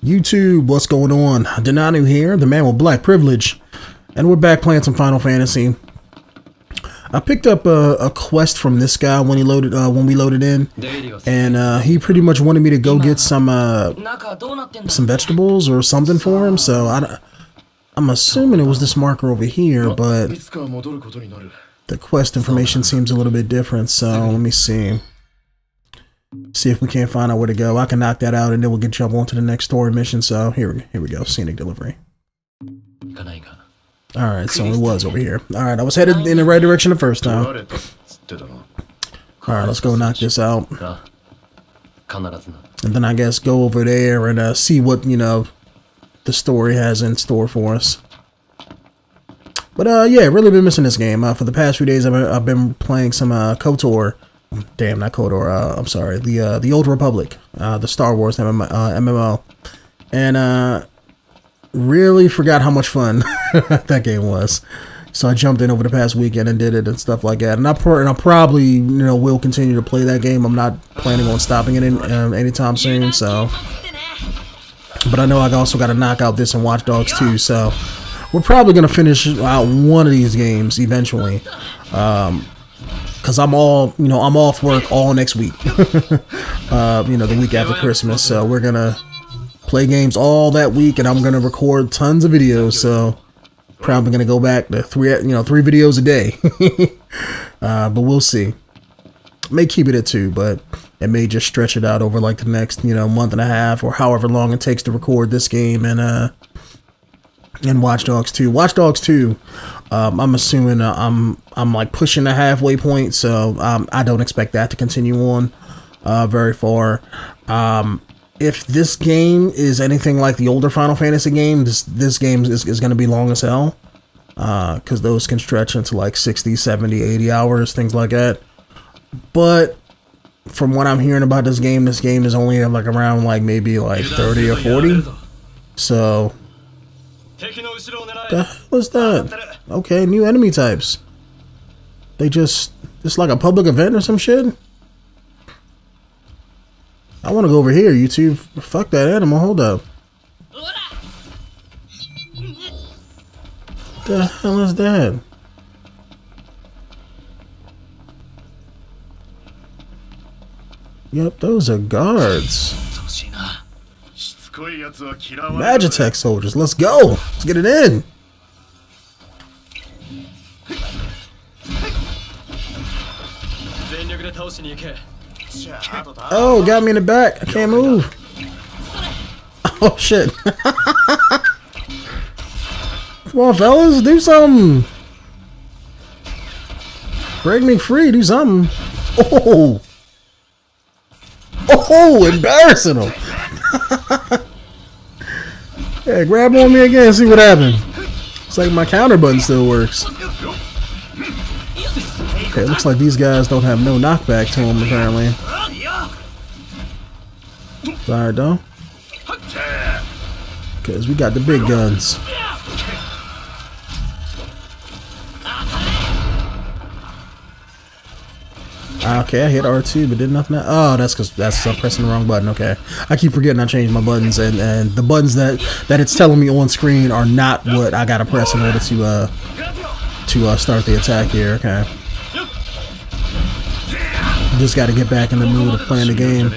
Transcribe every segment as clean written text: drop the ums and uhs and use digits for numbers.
YouTube, what's going on? Denanu here, the man with black privilege, and we're back playing some Final Fantasy. I picked up a quest from this guy when we loaded in, and he pretty much wanted me to go get some vegetables or something for him. So I'm assuming it was this marker over here, but the quest information seems a little bit different. So let me see if we can't find out where to go. I can knock that out, and then we'll jump on to the next story mission. So here we go. Scenic delivery. Alright, so it was over here. Alright, I was headed in the right direction the first time. Alright, let's go knock this out. And then I guess go over there and see what, the story has in store for us. But yeah, really been missing this game. For the past few days I've been playing some KOTOR. Damn, not KOTOR, I'm sorry. The Old Republic. The Star Wars MMO. And really forgot how much fun that game was. So I jumped in over the past weekend and did it and stuff like that. And I probably, will continue to play that game. I'm not planning on stopping it anytime soon. So, but I know I also got to knock out this and Watch Dogs 2. So we're probably gonna finish out one of these games eventually. Cause I'm off work all next week. The week after Christmas. So we're gonna play games all that week, and I'm gonna record tons of videos. So probably gonna go back to three videos a day. But we'll see. May keep it at 2, but it may just stretch it out over like the next month and a half or however long it takes to record this game and Watch Dogs 2. Watch Dogs 2. I'm assuming I'm like pushing the halfway point, so I don't expect that to continue on very far. If this game is anything like the older Final Fantasy game, this game is going to be long as hell. Because those can stretch into like 60, 70, 80 hours, things like that. But from what I'm hearing about this game is only like around like maybe like 30 or 40. So, the hell is that? Okay, new enemy types. They just like a public event or some shit? I want to go over here, YouTube. Fuck that animal. Hold up. The hell is that? Yep, those are guards. Magitech soldiers. Let's go. Let's get it in. Oh, got me in the back. I can't move. Oh, shit. Come on, fellas. Do something. Break me free. Do something. Oh. Oh, embarrassing him. Yeah, grab on me again and see what happens. It's like my counter button still works. Okay, it looks like these guys don't have no knockback to them, apparently. Alright, though. Because we got the big guns. Okay, I hit R2, but did nothing. Oh, that's because I'm pressing the wrong button. Okay, I keep forgetting I changed my buttons, and the buttons that it's telling me on screen are not what I gotta press in order to start the attack here. Okay, just got to get back in the mood of playing the game.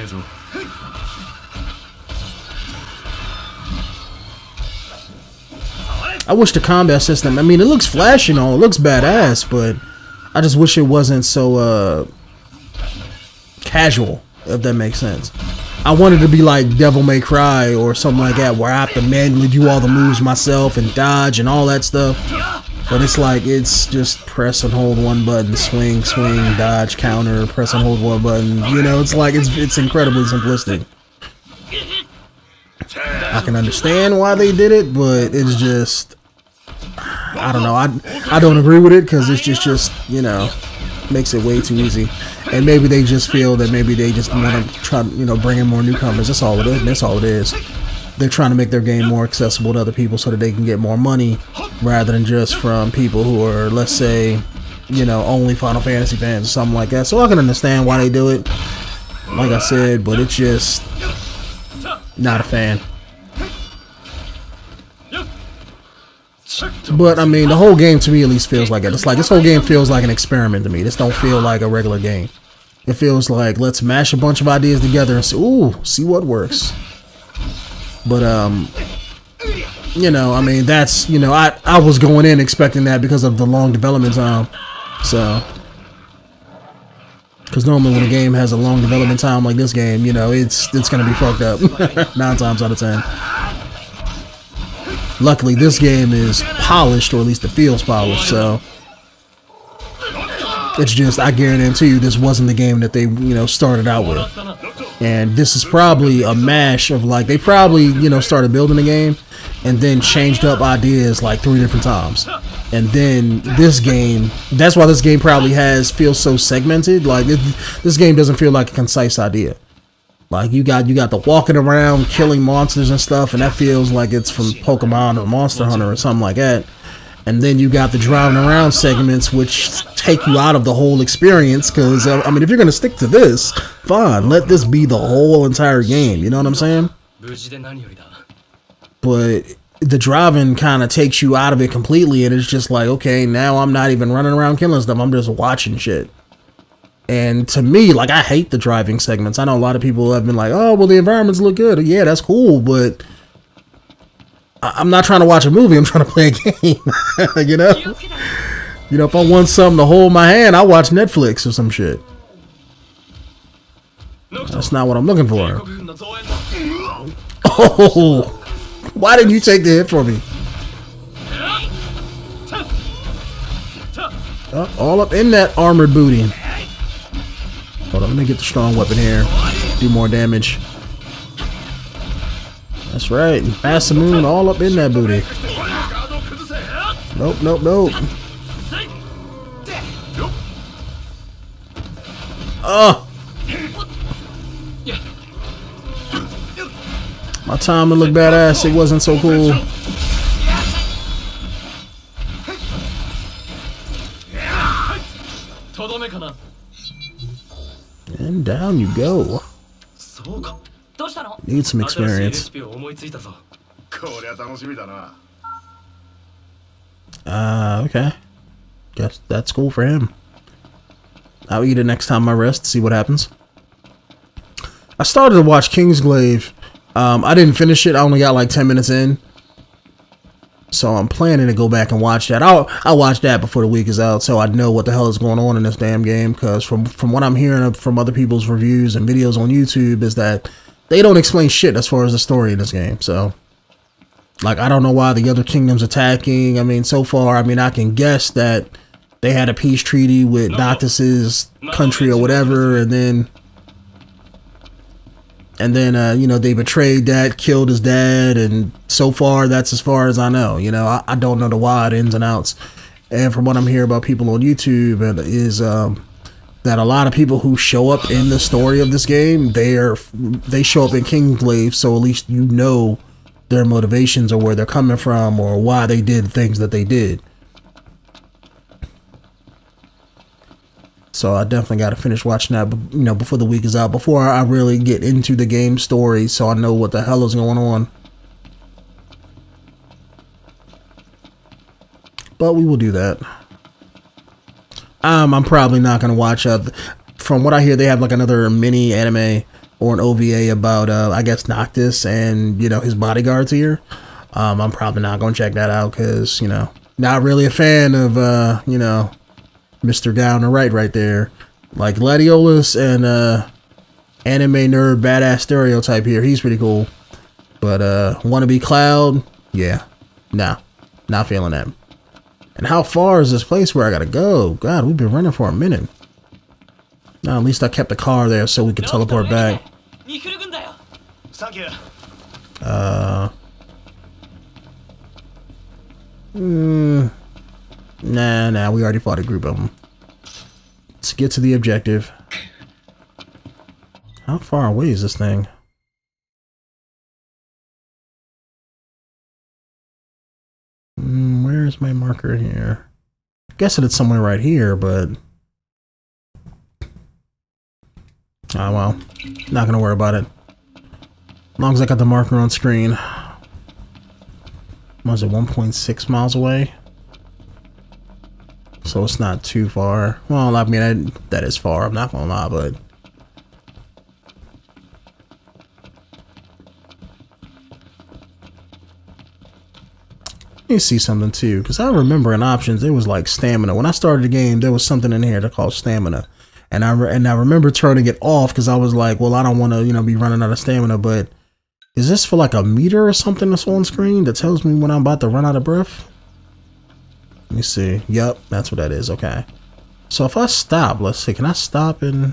I wish the combat system. I mean, it looks flashy and all. It looks badass, but I just wish it wasn't so casual, if that makes sense. I wanted to be like Devil May Cry or something like that, where I have to manually do all the moves myself and dodge and all that stuff. But it's like, it's just press and hold one button, swing, dodge, counter, press and hold one button. It's like, it's incredibly simplistic. I can understand why they did it, but it's just, I don't know. I don't agree with it because it's just makes it way too easy. And maybe they just feel that maybe they just want to try bring in more newcomers. That's all it is. That's all it is. They're trying to make their game more accessible to other people so that they can get more money rather than just from people who are, let's say, only Final Fantasy fans or something like that. So I can understand why they do it, like I said, but it's just not a fan. But I mean, the whole game to me at least feels like it. It's like this whole game feels like an experiment to me. This don't feel like a regular game. It feels like let's mash a bunch of ideas together and see what works. But you know, I mean, that's, you know, I was going in expecting that because of the long development time. So, because normally when a game has a long development time like this game, you know, it's gonna be fucked up 9 times out of 10. Luckily, this game is polished, or at least it feels polished. So it's just, I guarantee you, this wasn't the game that they, you know, started out with. And this is probably a mash of, like, they probably, you know, started building the game and then changed up ideas like 3 different times. And then this game, that's why this game probably feels so segmented. Like, this game doesn't feel like a concise idea. Like, you got the walking around, killing monsters and stuff, and that feels like it's from Pokemon or Monster Hunter or something like that. And then you got the driving around segments, which take you out of the whole experience. Because, I mean, if you're going to stick to this, fine, let this be the whole entire game. You know what I'm saying? But the driving kind of takes you out of it completely. And it's just like, okay, now I'm not even running around killing stuff. I'm just watching shit. And to me, like, I hate the driving segments. I know a lot of people have been like, oh, well, the environments look good. Yeah, that's cool, but I'm not trying to watch a movie. I'm trying to play a game. You know? You know, if I want something to hold my hand, I'll watch Netflix or some shit. That's not what I'm looking for. Oh, why didn't you take the hit for me? All up in that armored booty. Hold on, let me get the strong weapon here. Do more damage. That's right. Masamune all up in that booty. Nope, nope, nope. Oh! My time to look badass, it wasn't so cool. And down you go. Need some experience. Okay. Guess that's cool for him. I'll eat it next time I rest, see what happens. I started to watch Kingsglaive. I didn't finish it. I only got like 10 minutes in. So I'm planning to go back and watch that. I'll watch that before the week is out, so I know what the hell is going on in this damn game. Because from what I'm hearing from other people's reviews and videos on YouTube is that they don't explain shit as far as the story in this game. So, like, I don't know why the other kingdom's attacking. I mean, so far, I mean, I can guess that they had a peace treaty with Noctis's country or whatever, and then you know, they betrayed that, killed his dad, and so far, that's as far as I know. You know, I don't know the wide ins and outs. And from what I'm hearing about people on YouTube, is that a lot of people who show up in the story of this game, they show up in Kingsglaive, so at least you know their motivations or where they're coming from or why they did things that they did. So I definitely got to finish watching that, you know, before the week is out, before I really get into the game story, so I know what the hell is going on. But we will do that. I'm probably not going to watch, from what I hear, they have like another mini anime or an OVA about, I guess, Noctis and, you know, his bodyguards here. I'm probably not going to check that out because, you know, not really a fan of, you know, Mr. Down the right there. Like Gladiolus and anime nerd badass stereotype here. He's pretty cool. But wannabe Cloud, yeah. Nah. Not feeling that. And how far is this place where I gotta go? God, we've been running for a minute. No, at least I kept the car there so we could teleport back. Nah, we already fought a group of them. Let's get to the objective. How far away is this thing? Where's my marker here? I guess it's somewhere right here, but... oh well. Not gonna worry about it. As long as I got the marker on screen. Was it 1.6 miles away? So it's not too far. Well, I mean, that is far, I'm not gonna lie, but... Let me see something too, because I remember in options, it was like stamina. When I started the game, there was something in here that called stamina. And I remember turning it off because I was like, well, I don't want to, you know, be running out of stamina, but is this for like a meter or something that's on screen that tells me when I'm about to run out of breath? Let me see. Yep, that's what that is. Okay. So if I stop, let's see, can I stop and...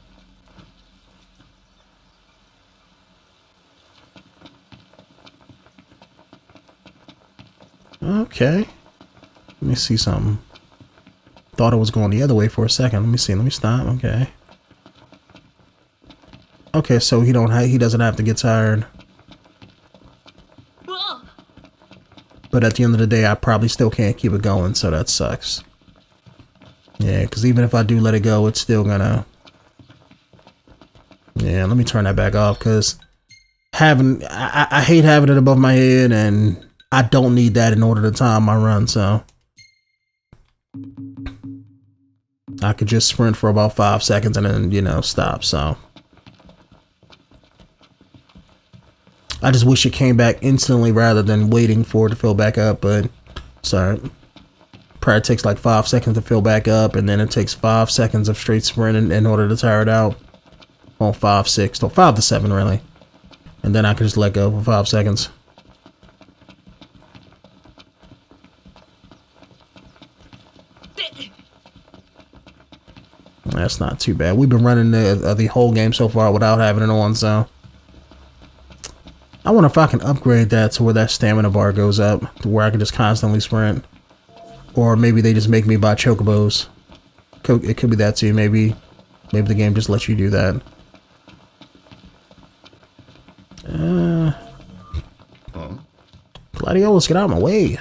Okay. Let me see something. Thought it was going the other way for a second. Let me see. Let me stop. Okay. Okay, so he doesn't have to get tired. But at the end of the day, I probably still can't keep it going, so that sucks. Yeah, because even if I do let it go, it's still gonna... Yeah, let me turn that back off, because I hate having it above my head, and I don't need that in order to time my run, so... I could just sprint for about 5 seconds and then, you know, stop, so... I just wish it came back instantly rather than waiting for it to fill back up, but sorry. Probably takes like 5 seconds to fill back up, and then it takes 5 seconds of straight sprinting in order to tire it out. Well, 5, 6, or 5 to 7 really. And then I can just let go for 5 seconds. That's not too bad. We've been running the whole game so far without having it on, so... I wonder if I can upgrade that to where that stamina bar goes up, to where I can just constantly sprint. Or maybe they just make me buy chocobos. It could be that too. Maybe the game just lets you do that. Gladiolus, get out of my way.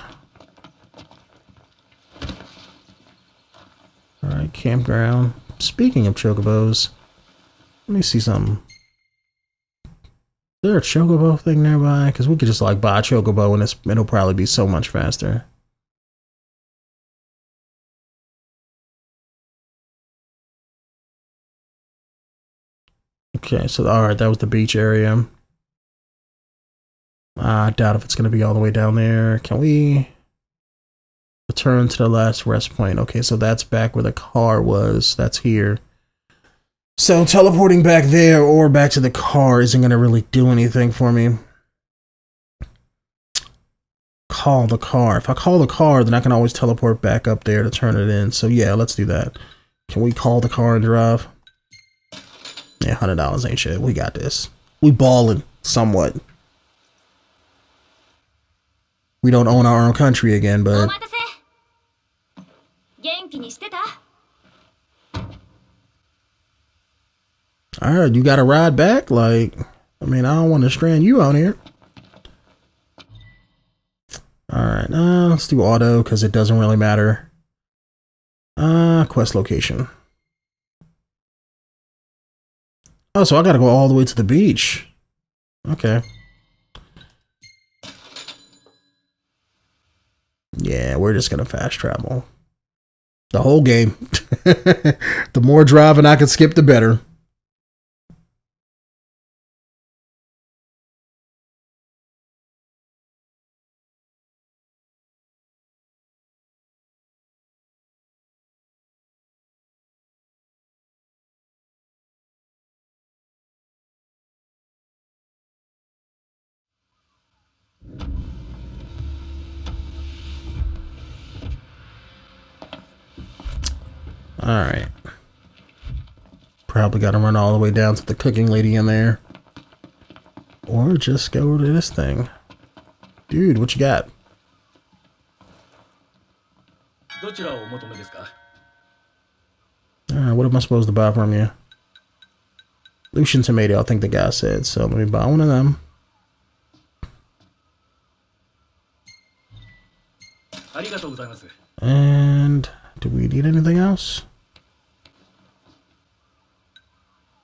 Alright, campground. Speaking of chocobos, let me see something. Is there a chocobo thing nearby? Because we could just like buy a chocobo and it'll probably be so much faster. Okay, so alright, that was the beach area. I doubt if it's going to be all the way down there. Can we return to the last rest point? Okay, so that's back where the car was. That's here. So teleporting back there or back to the car isn't going to really do anything for me. Call the car. If I call the car, then I can always teleport back up there to turn it in. So yeah, let's do that. Can we call the car and drive? Yeah, $100 ain't shit. We got this. We balling somewhat. We don't own our own country again, but... Alright, you got to ride back? Like, I mean, I don't want to strand you out here. Alright, let's do auto, because it doesn't really matter. Quest location. Oh, so I gotta go all the way to the beach. Okay. Yeah, we're just gonna fast travel. The whole game. The more driving I can skip, the better. Alright. Probably gotta run all the way down to the cooking lady in there. Or just go to this thing. Dude, what you got? Alright, what am I supposed to buy from you? Lucian tomato, I think the guy said, so let me buy one of them. And do we need anything else?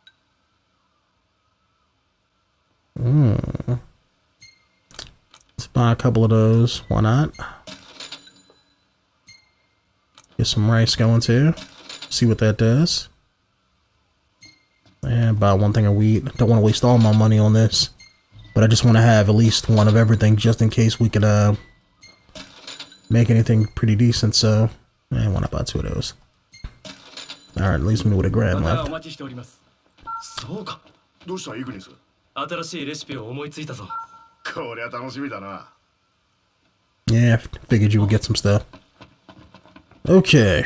Let's Buy a couple of those. Why not? Get some rice going too. See what that does. And buy one thing of wheat. Don't want to waste all my money on this. But I just want to have at least one of everything just in case we could make anything pretty decent. So, why not buy 2 of those? Alright, at least we know what a grand left. Yeah, figured you would get some stuff. Okay.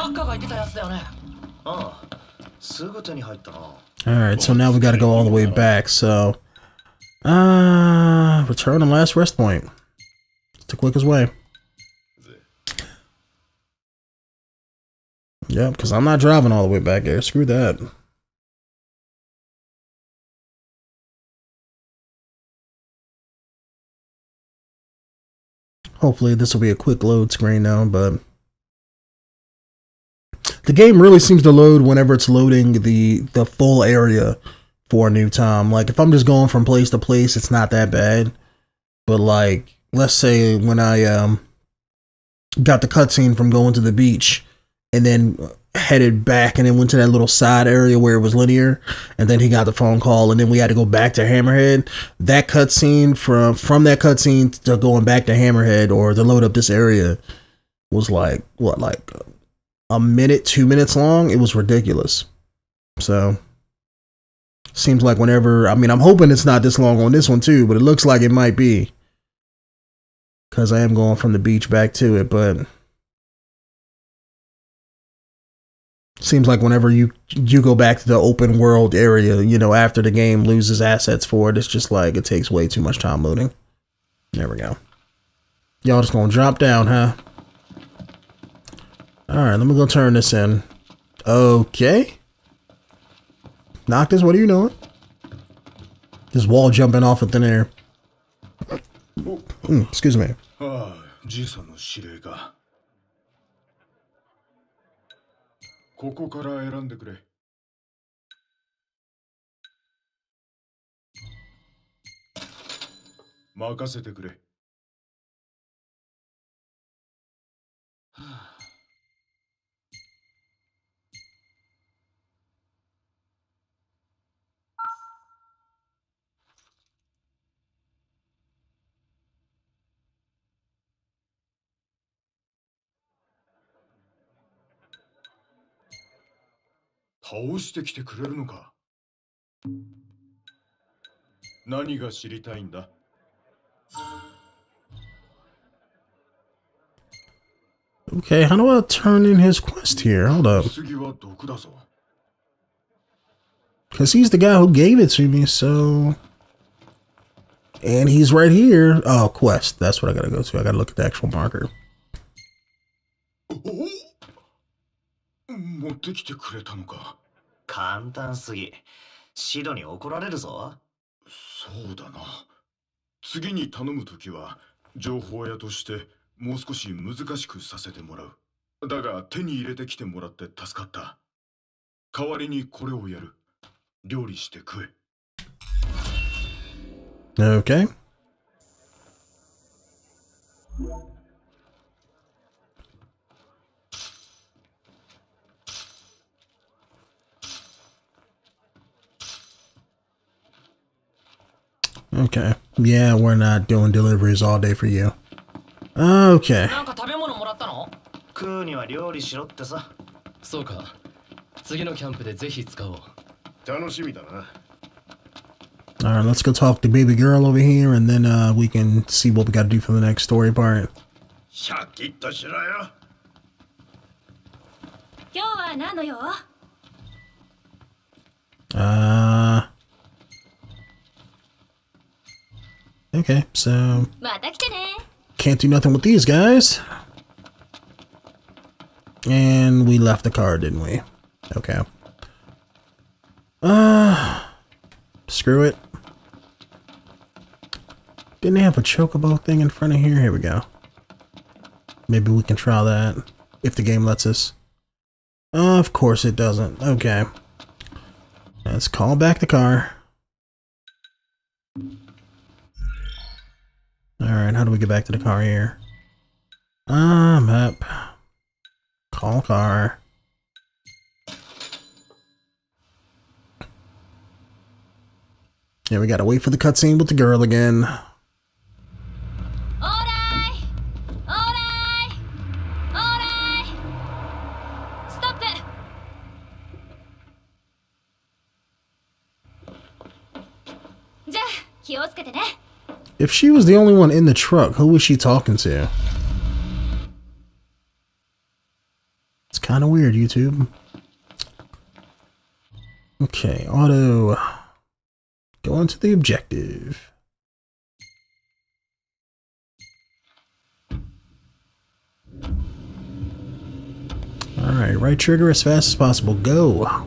Alright, so now we gotta go all the way back, so... return on last rest point. It's the quickest way. Yep, because I'm not driving all the way back there. Screw that. Hopefully this will be a quick load screen now, but... the game really seems to load whenever it's loading the full area for a new time. Like, if I'm just going from place to place, it's not that bad. But, like, let's say when I got the cutscene from going to the beach and then headed back and then went to that little side area where it was linear, and then he got the phone call and then we had to go back to Hammerhead. That cutscene, from that cutscene to going back to Hammerhead or to load up this area was like, what, like a minute, 2 minutes long? It was ridiculous. So... seems like whenever, I mean, I'm hoping it's not this long on this one too, but it looks like it might be. Because I am going from the beach back to it, but... seems like whenever you go back to the open world area, you know, after the game loses assets for it, it's just like, it takes way too much time loading. There we go. Y'all just gonna drop down, huh? Alright, let me go turn this in. Okay. Noctis, what are you doing? This wall jumping off of thin air. Excuse me. Okay, how do I turn in his quest here? Hold up. Because he's the guy who gave it to me, so... and he's right here. Oh, quest. That's what I gotta go to. I gotta look at the actual marker. Okay. Okay. Yeah, we're not doing deliveries all day for you. Okay. Alright, let's go talk to baby girl over here, and then we can see what we gotta do for the next story part. Okay, so can't do nothing with these guys. And we left the car, didn't we? Okay. Screw it. Didn't they have a chocobo thing in front of here? Here we go. Maybe we can try that if the game lets us. Of course it doesn't. Okay. Let's call back the car. Alright, how do we get back to the car here? Map. Call car. Yeah, we gotta wait for the cutscene with the girl again. If she was the only one in the truck, who was she talking to? It's kind of weird, YouTube. Okay, auto. Go into the objective. Alright, right trigger as fast as possible. Go.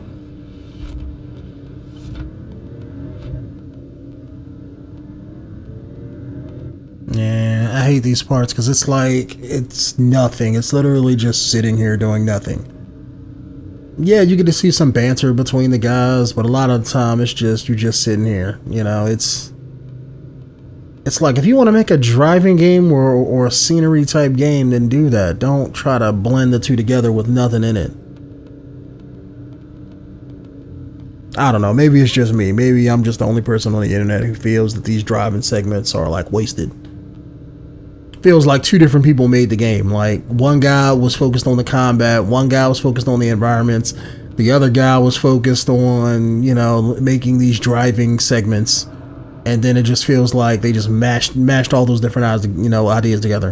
Yeah, I hate these parts because it's like, it's nothing. It's literally just sitting here doing nothing. Yeah, you get to see some banter between the guys, but a lot of the time it's just, you're just sitting here. You know, it's like if you want to make a driving game or a scenery type game, then do that. Don't try to blend the two together with nothing in it. I don't know, maybe it's just me. Maybe I'm just the only person on the internet who feels that these driving segments are like wasted. Feels like two different people made the game. Like one guy was focused on the combat, one guy was focused on the environments, the other guy was focused on, you know, making these driving segments, and then it just feels like they just mashed all those different ideas together.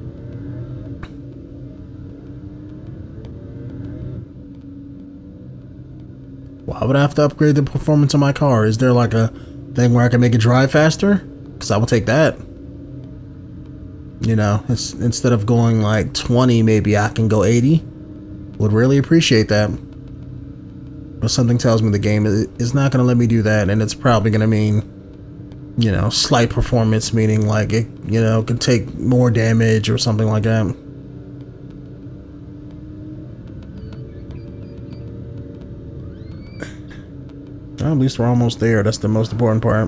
Why would I have to upgrade the performance of my car? Is there like a thing where I can make it drive faster? Because I will take that. You know, instead of going like 20, maybe I can go 80. Would really appreciate that. But something tells me the game is not going to let me do that, and it's probably going to mean, you know, slight performance, meaning like it, you know, can take more damage or something like that. Well, at least we're almost there. That's the most important part.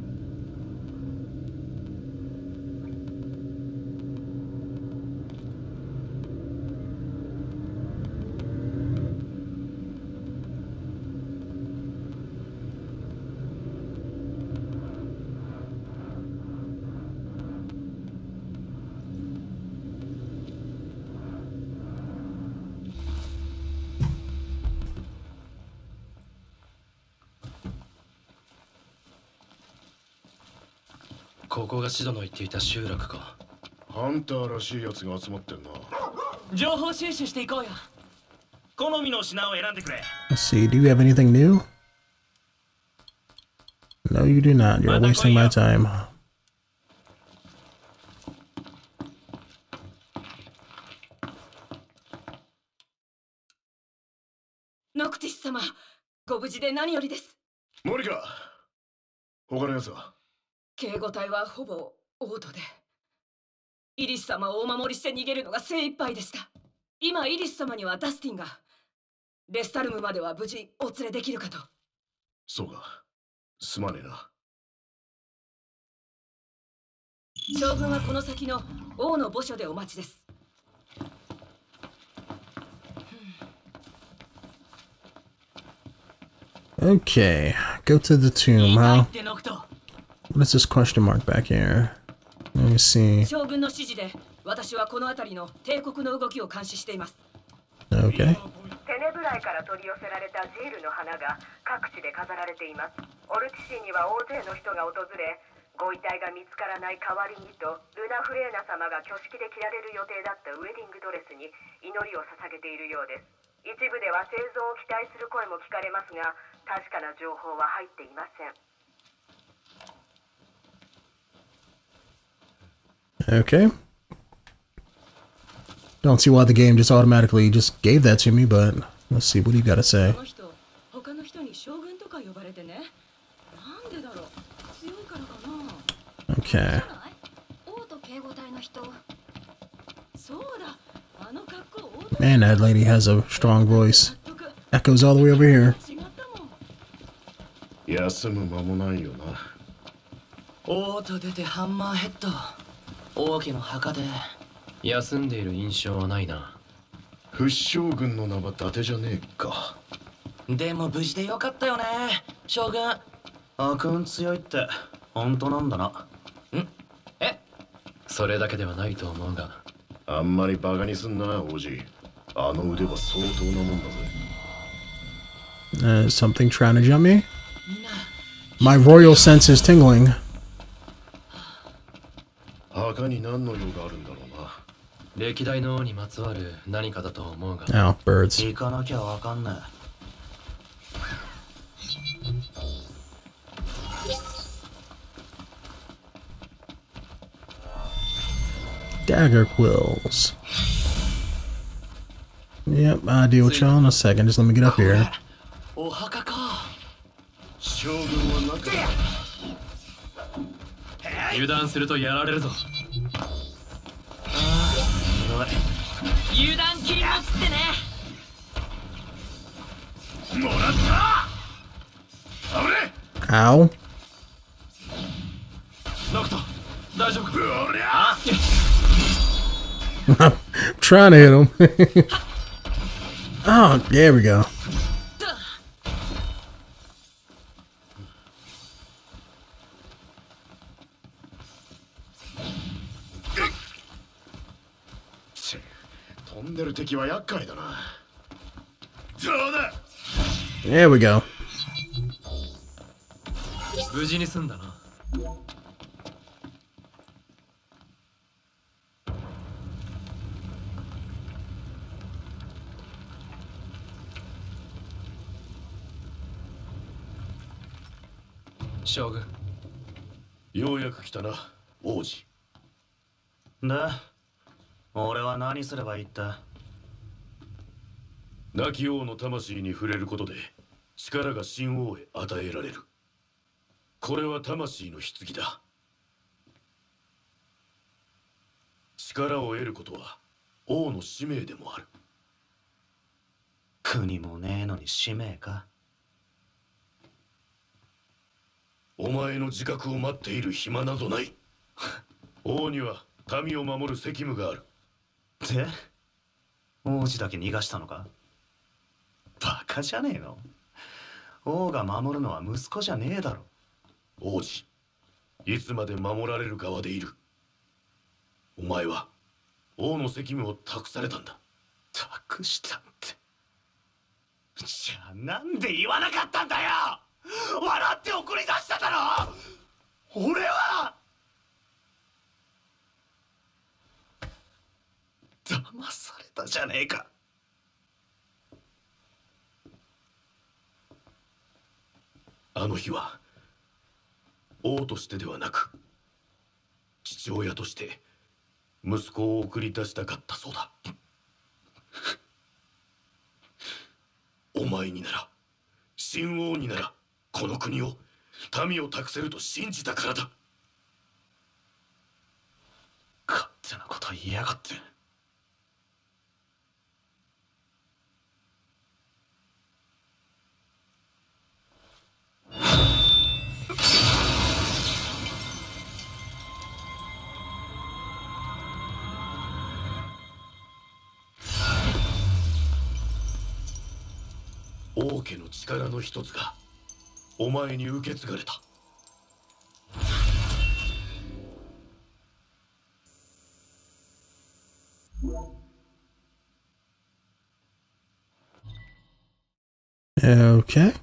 Let's see, do we have anything new? No, you do not. You're wasting my time. Noctis-sama, ご無事で何よりです。 モニカ、他のやつは？ 警護隊はほぼオートで、イリス様をお守りして逃げるのが精一杯でした。今イリス様にはダスティンが、レスタルムまでは無事お連れできるかと。 そうか、すまねえな。 将軍はこの先の王の墓所でお待ちです。 Okay, go to the tomb, huh? What is this question mark back here? Let me see. Okay. テネブライから取り寄せられたジールの花が各地で飾られています。オルチシーには大勢の人が訪れ、ご遺体が見つからない代わりにとルナフレーナ様が挙式で着られる予定だったウェディングドレスに祈りを捧げているようです。一部では製造を期待する声も聞かれますが、確かな情報は入っていません。 Okay. Don't see why the game just automatically just gave that to me, but let's see, what do you gotta say? Okay. Man, that lady has a strong voice. Echoes all the way over here. 休む間もないよな。 オート出てハンマーヘッド。 王家の墓で休んでいる印象はないな。 不死将軍の名は伊達じゃねえか。 でも無事でよかったよね、将軍。悪運強いって本当なんだな。それだけではないと思うが。 あんまりバカにすんな、王子。あの腕は相当なもんだぜ。 Something trying to jump me? My royal sense is tingling. 墓に何の用があるんだろうな。 歴代の王にまつわる何かだと思うが。 Oh, birds. 行かなきゃわかんない。 Dagger quills. Yep, I'll deal with y'all in a second. Just let me get up here. お墓か。 将軍は中だ。 油断するとやられるぞ。油断禁物ってね。 もらった。危ねえ。 Ow. ノクト、大丈夫。 おりゃ。 I'm trying to hit him. Oh, there we go. 飛んでる敵は厄介だな。どうだ。 There we go. 無事に済んだな。将軍。 ようやく来たな、王子。 で、俺は何すればいいって。 亡き王の魂に触れることで力が新王へ与えられる。これは魂の棺だ。力を得ることは王の使命でもある。 国もねえのに使命か。 お前の自覚を待っている暇などない。王には民を守る責務がある。 で、王子だけ逃がしたのか。バカじゃねえの。王が守るのは息子じゃねえだろ。 王子、いつまで守られる側でいる。お前は王の責務を託されたんだ。 託したって。じゃあなんで言わなかったんだよ。笑って送り出しただろ。俺は騙されたじゃねえか。 あの日は王としてではなく父親として息子を送り出したかったそうだ。お前になら、新王になら、この国を民を託せると信じたからだ。 勝手なこと言いやがって。 王家の力の一つがお前に受け継がれた。 Okay.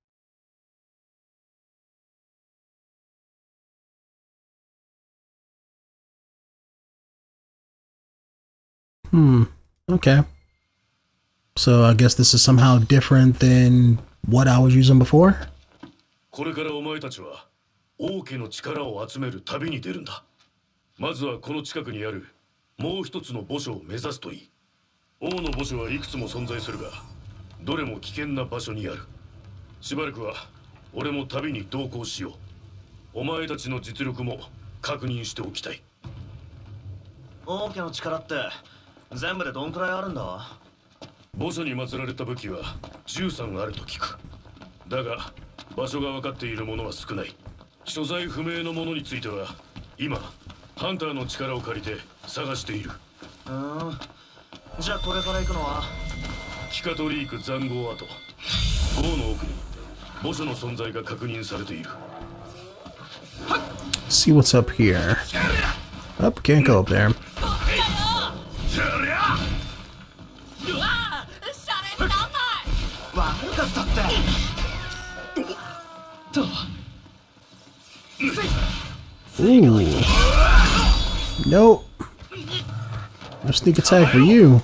Okay. So I guess this is somehow different than what I was using before? これからお前たちは王家の力を集める旅に出るんだ。まずはこの近くにあるもう一つの墓所を目指すといい。王の墓所はいくつも存在するが、どれも危険な場所にある。しばらくは俺も旅に同行しよう。お前たちの実力も確認しておきたい。 王家の力って全部でどんくらいあるんだ。 墓所に祀られた武器は13あると聞く。だが場所が分かっているものは少ない。所在不明のものについては今ハンターの力を借りて探している。 じゃあこれから行くのはキカトリーク残壕跡。壕の奥に墓所の存在が確認されている。 See what's up here. Up, can't go up there. 悪かったって。 Ooh. Nope. No sneak attack for you.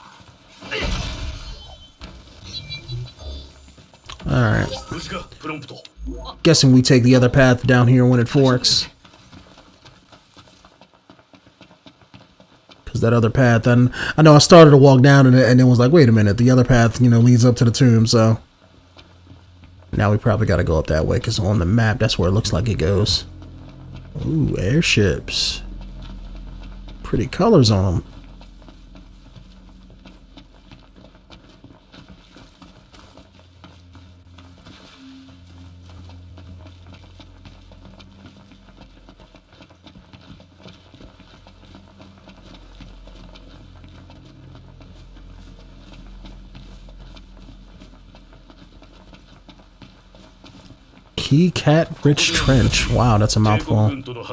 Alright. Guessing we take the other path down here when it forks. Because that other path, and I know I started to walk down and then was like, wait a minute, the other path, you know, leads up to the tomb, so. Now we probably gotta go up that way, because on the map, that's where it looks like it goes. Ooh, airships. Pretty colors on them. Key Cat Rich Trench. Wow, that's a mouthful.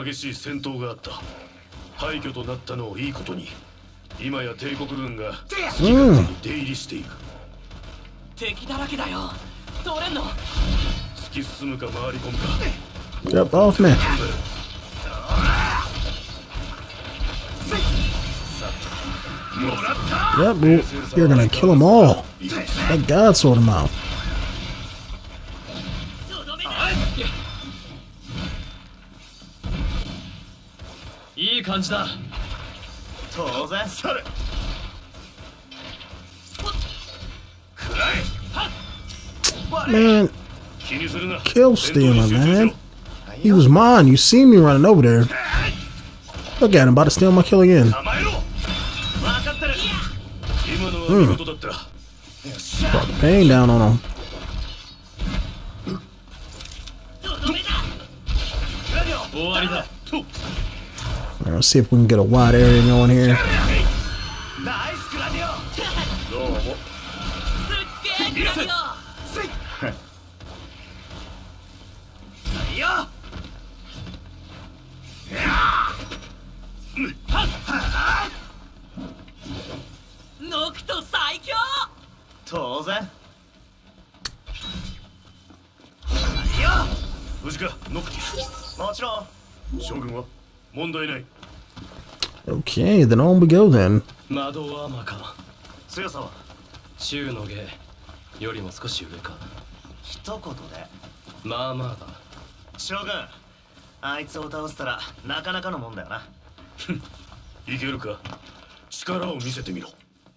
廃墟となったのをいいことに、今や帝国軍が好き勝手に出入りしている。 敵だらけだよ。通れんの？ 突き進むか回り込むか。 Yep, off me. Yep, you're gonna kill them all. Let God sort them out. いい感じだ。 当然。それ。 Man, kill stealing, man. He was mine. You see me running over there. Look at him, about to steal my kill again. Brought the pain down on him. Let's see if we can get a wide area going here. Okay, then on we go then. 窓アーマーか。 強さは中の芸よりも少し上か。 一言でまあまあだ。 将軍、あいつを倒したらなかなかのもんだよな。 いけるか。力を見せてみろ。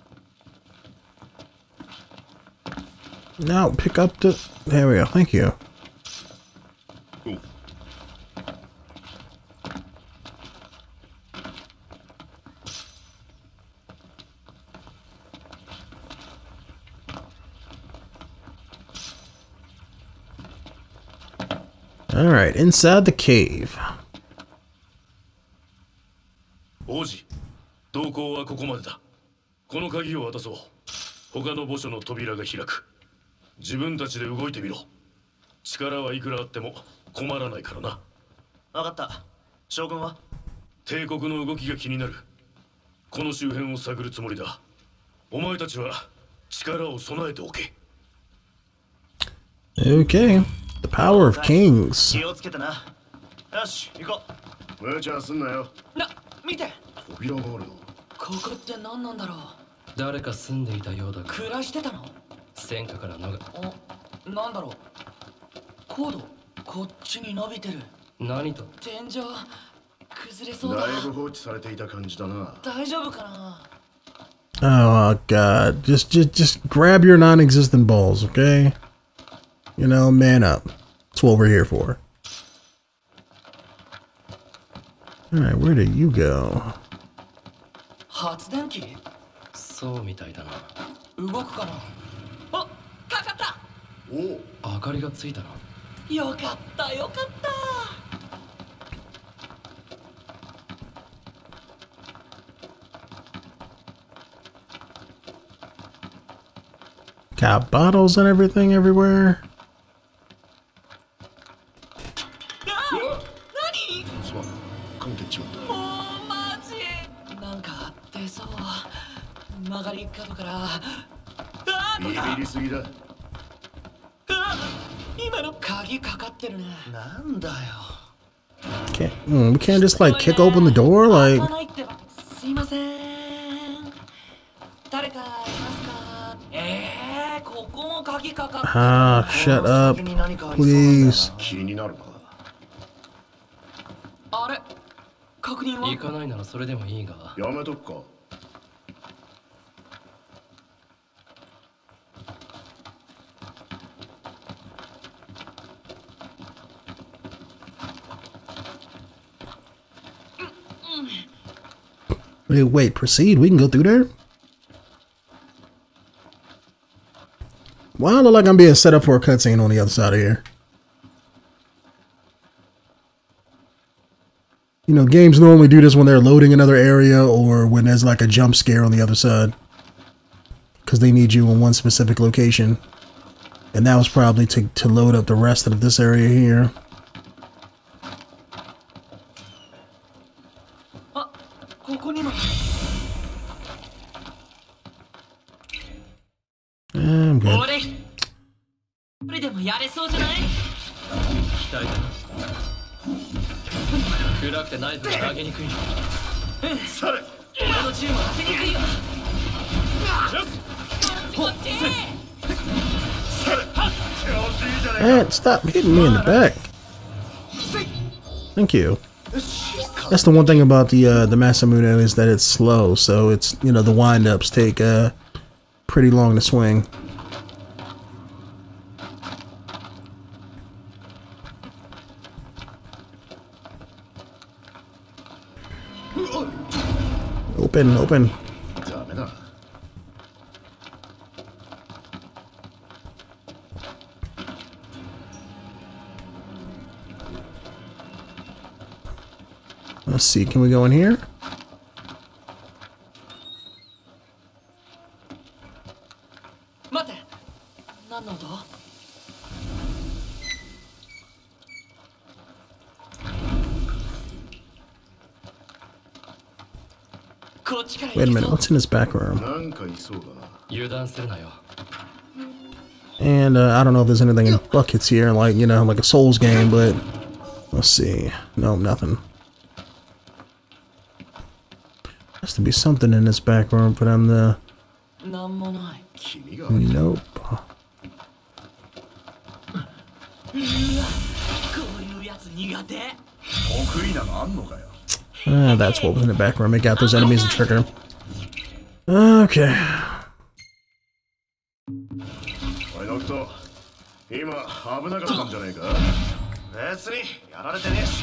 Now pick up the. There we go. Thank you. Alright, inside the cave. 王子、動向はここまでだ。この鍵を渡そう。他の墓所の扉が開く。自分たちで動いてみろ。力はいくらあっても困らないからな。 わかった。将軍は？ 帝国の動きが気になる。この周辺を探るつもりだ。お前たちは力を備えておけ。 Okay. The power of kings. 気をつけてな。よし、行こう。無茶すんなよ。見て。 扉があるの。 ここって何なんだろう。誰か住んでいたようだが。暮らしてたの？戦火から逃れ。お、なんだろう。高度こっちに伸びてる。何と？天井崩れそうだ。 だいぶ放置されていた感じだな。 大丈夫かな？ Oh God! Just grab your non-existent balls, okay? You know, man up. That's what we're here for. All right, where did you go? 発電機？そうみたいだな。動くかな？お、かかった。お、明かりがついたな。よかったよかった。 Got bottles and everything everywhere. すまんかけてっちまったもうマジなんか出そう曲がり角からビビりすぎだ今の鍵かかってるねなんだよ We can't just like kick open the door like. すいません誰かいますかここも鍵かかってる Ah, shut up, please. 気になるかあれ確認は行かないならそれでもいいがやめとくか Wait, proceed? We can go through there? Why I look like I'm being set up for a cutscene on the other side of here? You know, games normally do this when they're loading another area or when there's like a jump scare on the other side. Because they need you in one specific location. And that was probably to load up the rest of this area here. I'm good. これでもやれそうじゃない期待だ暗くてナイフが投げにくいされ俺の銃も当てにくいよこっち Man, stop hitting me in the back. Thank you. That's the one thing about the Masamune is that it's slow, so it's, you know, the wind-ups take pretty long to swing. Open, open. ダメだ Let's see, can we go in here? 待って何の音こっちから Wait a minute, what's in this back room? なんかいそうだな油断するなよ And I don't know if there's anything in buckets here, like, you know, like a Souls game, but let's see. No, nothing. Has to be something in this back room for them to... なんもない Nope. こういうやつ苦手得意なのあんのかよ That's what was in the back room. It got those enemies to trigger. Okay. おいノクト今危なかったんじゃねえか別にやられてねえし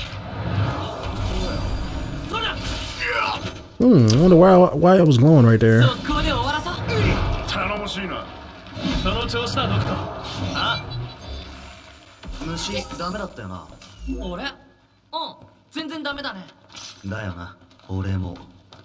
I wonder why it was glowing right there. そこで終わらそう頼もしいなその調子だノクトあ虫ダメだったよな俺全然ダメだねだよな俺も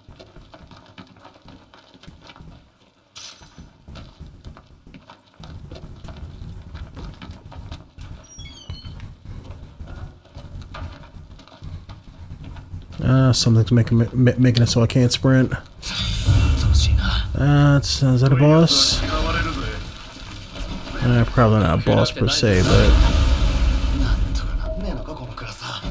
Something's making it so I can't sprint. Is that a boss? Probably not a boss per se, but... なんとかなんねえのかこの暗さ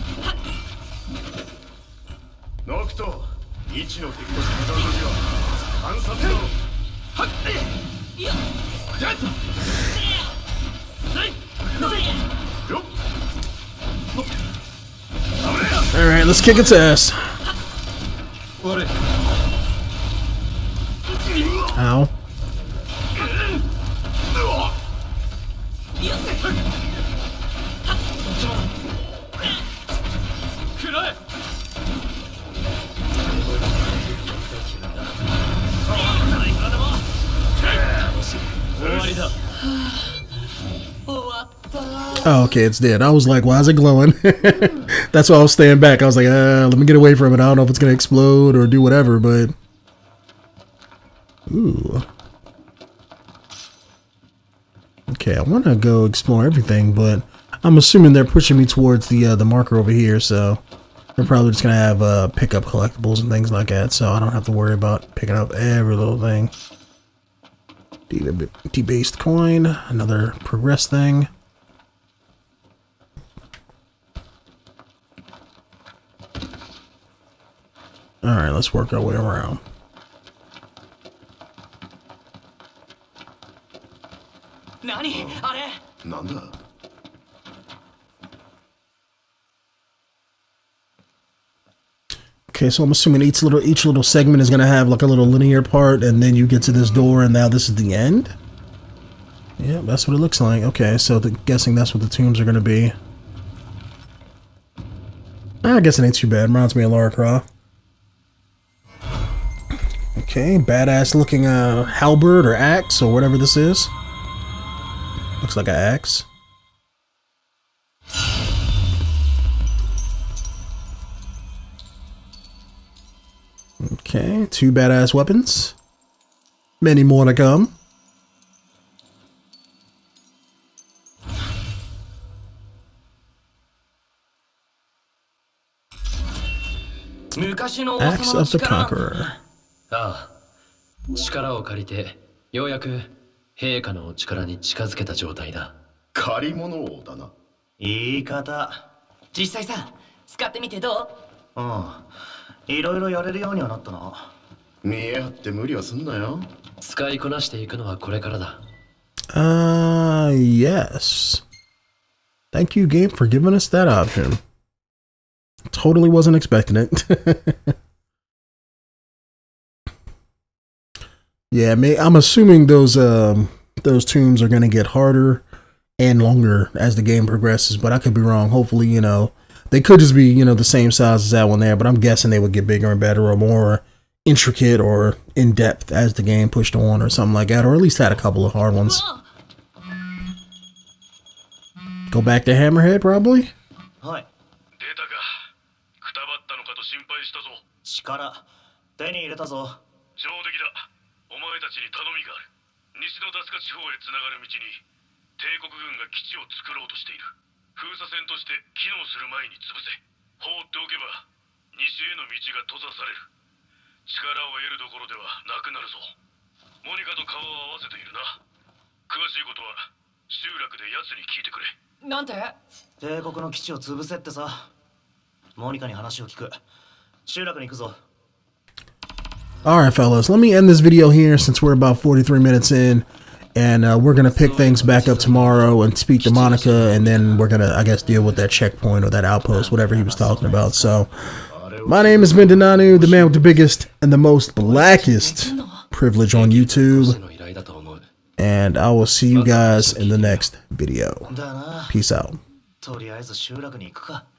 ノクト一の敵と戦うときは観察をはっいやよっ Alright, let's kick its ass. Ow. Oh, okay, it's dead. I was like, why is it glowing? That's why I was staying back. I was like, let me get away from it. I don't know if it's going to explode or do whatever, but... Ooh. Okay, I want to go explore everything, but I'm assuming they're pushing me towards the marker over here, so they're probably just gonna have pick up collectibles and things like that, so I don't have to worry about picking up every little thing. Debased coin, another progress thing. Alright, let's work our way around. Nani? Are? なんだ Okay, so I'm assuming each little segment is gonna have like a little linear part, and then you get to this door, and now this is the end. Yeah, that's what it looks like. Okay, so guessing that's what the tombs are gonna be. I guess it ain't too bad. Reminds me of Lara Croft. Okay, badass looking halberd or axe or whatever this is. Looks like an axe. Okay, 2 badass weapons. Many more to come. Axe of the Conqueror. ああ、力を借りてようやく陛下のお力に近づけた状態だ。 借り物王だな。 言い方。 実際さ、使ってみてどう？ うん。いろいろやれるようにはなったな。 見え張って無理はすんなよ。 使いこなしていくのはこれからだ。 Yes. Thank you, game, for giving us that option. Totally wasn't expecting it. Yeah, I'm assuming those tombs are gonna get harder and longer as the game progresses, but I could be wrong. Hopefully, you know, they could just be, you know, the same size as that one there, but I'm guessing they would get bigger and better or more intricate or in depth as the game pushed on or something like that, or at least had a couple of hard ones. Go back to Hammerhead, probably? はい。 出たか。くたばったのかと心配したぞ。 力、手に入れたぞ。 上出来だ。お前たちに頼みがある。西のダスカ地方へつながる道に帝国軍が基地を作ろうとしている。封鎖線として機能する前に潰せ。放っておけば西への道が閉ざされる。力を得るどころではなくなるぞ。モニカと顔を合わせているな。詳しいことは集落で奴に聞いてくれ。 なんて？ 帝国の基地を潰せってさ。モニカに話を聞く。集落に行くぞ。 Alright, fellas, let me end this video here since we're about 43 minutes in, and we're going to pick things back up tomorrow and speak to Monica, and then we're going to, I guess, deal with that checkpoint or that outpost, whatever he was talking about. So, my name has been Denanu, the man with the biggest and the most blackest privilege on YouTube, and I will see you guys in the next video. Peace out. とりあえず集落に行くか。